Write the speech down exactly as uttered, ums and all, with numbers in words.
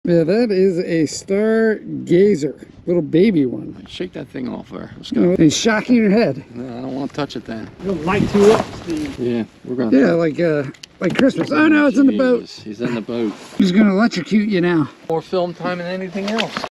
Yeah, that is a stargazer, little baby one. Shake that thing off there. Let's go. Oh, he's shocking your head. No, I don't want to touch it then. He'll light you up, Steve. Yeah, we're gonna. Yeah, like uh, like Christmas. Oh no, it's in the boat. He's in the boat. He's gonna electrocute you now. More film time than anything else.